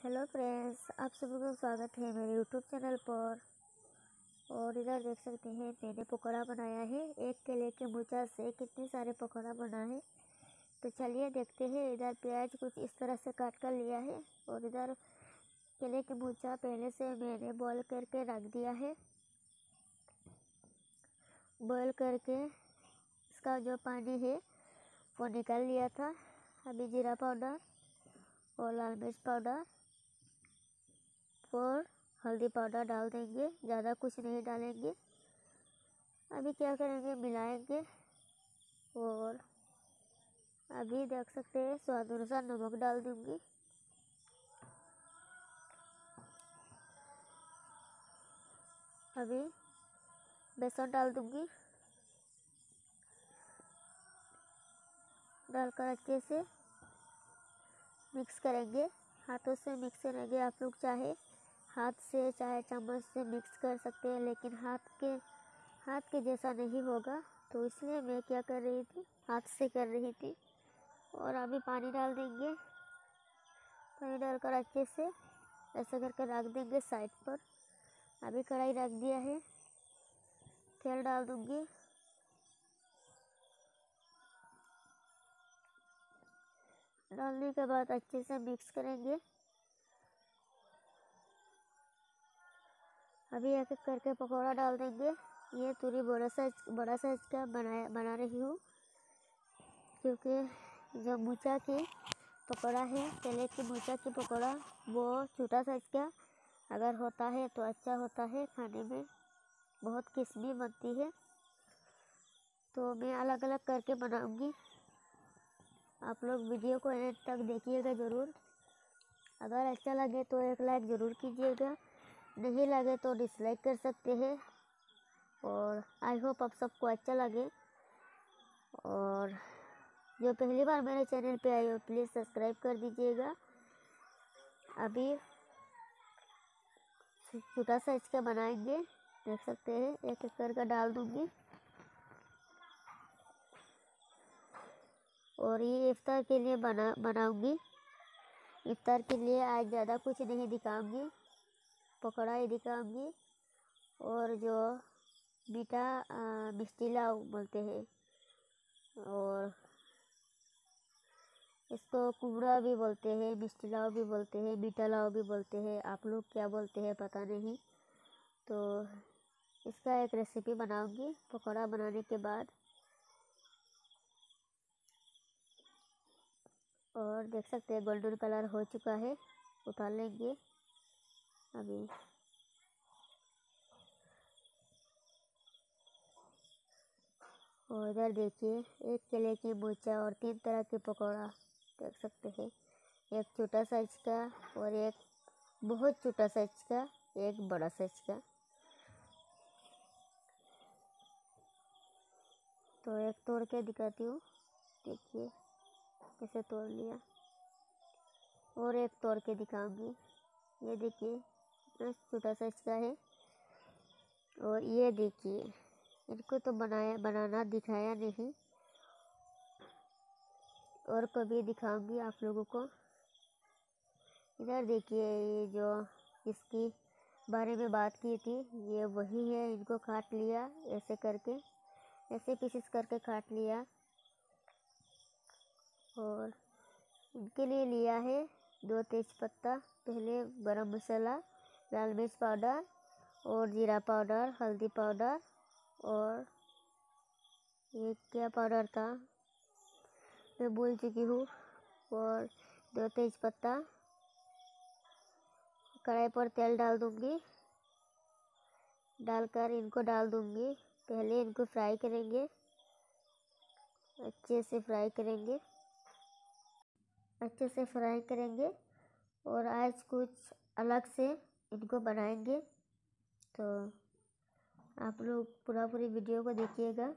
Hello friends, आप सभी का स्वागत है मेरे यूट्यूब चैनल पर। और इधर देख सकते हैं मैंने पकौड़ा बनाया है। एक केले के मूंचा से कितने सारे पकौड़ा बना है, तो चलिए देखते हैं। इधर प्याज कुछ इस तरह से काट कर लिया है और इधर केले के मूंचा पहले से मैंने बॉईल करके रख दिया है। बॉईल करके इसका जो पानी है वो निकाल लिया था। अभी जीरा पाउडर और लाल मिर्च पाउडर और हल्दी पाउडर डाल देंगे, ज़्यादा कुछ नहीं डालेंगे। अभी क्या करेंगे, मिलाएंगे। और अभी देख सकते हैं स्वाद अनुसार नमक डाल दूंगी। अभी बेसन डाल दूंगी, डालकर अच्छे से मिक्स करेंगे। हाथों से मिक्स करेंगे। आप लोग चाहे हाथ से चाहे चम्मच से मिक्स कर सकते हैं, लेकिन हाथ के जैसा नहीं होगा, तो इसलिए मैं क्या कर रही थी, हाथ से कर रही थी। और अभी पानी डाल देंगे। पानी डालकर अच्छे से ऐसा करके रख देंगे साइड पर। अभी कढ़ाई रख दिया है, तेल डाल दूंगी। डालने के बाद अच्छे से मिक्स करेंगे। अभी एक एक करके पकौड़ा डाल देंगे। ये पूरी बड़ा साइज का बना रही हूँ, क्योंकि जो मूंचा की पकौड़ा है, केले की मूंचा की पकौड़ा, वो छोटा साइज का अगर होता है तो अच्छा होता है, खाने में बहुत किस्मी बनती है। तो मैं अलग अलग करके बनाऊंगी। आप लोग वीडियो को एंड तक देखिएगा ज़रूर। अगर अच्छा लगे तो एक लाइक ज़रूर कीजिएगा, नहीं लगे तो डिसलाइक कर सकते हैं। और आई होप आप सबको अच्छा लगे। और जो पहली बार मेरे चैनल पे आए हो प्लीज़ सब्सक्राइब कर दीजिएगा। अभी छोटा साइज का बनाएंगे, देख सकते हैं एक एक करके डाल दूंगी। और ये इफ्तार के लिए बनाऊंगी। इफ्तार के लिए आज ज़्यादा कुछ नहीं दिखाऊंगी, पकौड़ा ही दिखाऊंगी। और जो मीठा मिष्टी लाव बोलते हैं, और इसको कुबड़ा भी बोलते हैं, मिष्टी लाव भी बोलते हैं, मीठा लाव भी बोलते हैं। आप लोग क्या बोलते हैं पता नहीं। तो इसका एक रेसिपी बनाऊंगी पकौड़ा बनाने के बाद। और देख सकते हैं गोल्डन कलर हो चुका है, उतार लेंगे अभी। और इधर देखिए एक केले की मूंचा और 3 तरह के पकौड़ा देख सकते हैं। एक छोटा साइज का और एक बहुत छोटा साइज का, एक बड़ा साइज का। तो एक तोड़ के दिखाती हूँ, देखिए कैसे तोड़ लिया। और एक तोड़ के दिखाऊंगी, ये देखिए कितना छोटा साइज का है। और ये देखिए, इनको तो बनाना दिखाया नहीं, और कभी दिखाऊंगी आप लोगों को। इधर देखिए ये जो इसकी बारे में बात की थी, ये वही है। इनको काट लिया ऐसे करके, ऐसे पीसेस करके काट लिया। और इनके लिए लिया है 2 तेज़पत्ता, पहले गरम मसाला, लाल मिर्च पाउडर और जीरा पाउडर, हल्दी पाउडर, और ये क्या पाउडर था मैं भूल चुकी हूँ। और 2 तेज़पत्ता। कढ़ाई पर तेल डाल दूंगी, डालकर इनको डाल दूंगी। पहले इनको फ्राई करेंगे, अच्छे से फ्राई करेंगे, अच्छे से फ्राई करेंगे। और आज कुछ अलग से इनको बनाएंगे, तो आप लोग पूरी वीडियो को देखिएगा।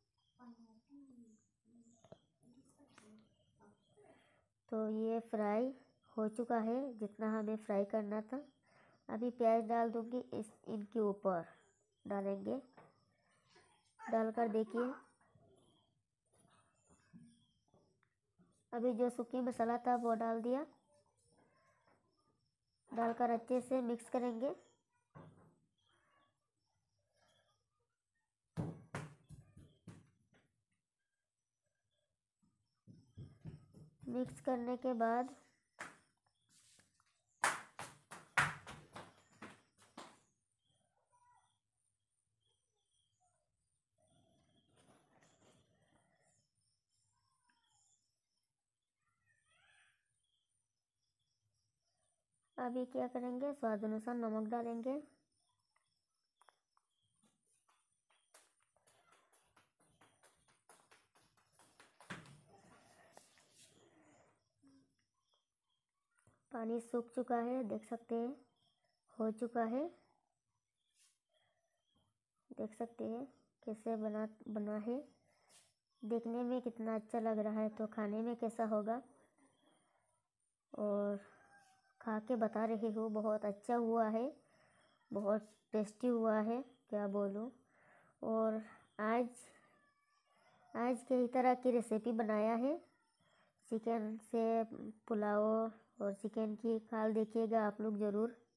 तो ये फ्राई हो चुका है जितना हमें फ्राई करना था। अभी प्याज डाल दूंगी, इनके ऊपर डालेंगे। डालकर देखिए, अभी जो सूखी मसाला था वो डाल दिया। डालकर अच्छे से मिक्स करेंगे। मिक्स करने के बाद अभी क्या करेंगे, स्वाद अनुसार नमक डालेंगे। पानी सूख चुका है, देख सकते हैं, हो चुका है। देख सकते हैं कैसे बना है। देखने में कितना अच्छा लग रहा है, तो खाने में कैसा होगा। और खा के बता रही हूँ, बहुत अच्छा हुआ है, बहुत टेस्टी हुआ है, क्या बोलूँ। और आज कई तरह की रेसिपी बनाया है। चिकन से पुलाव और चिकन की खाल देखिएगा आप लोग ज़रूर।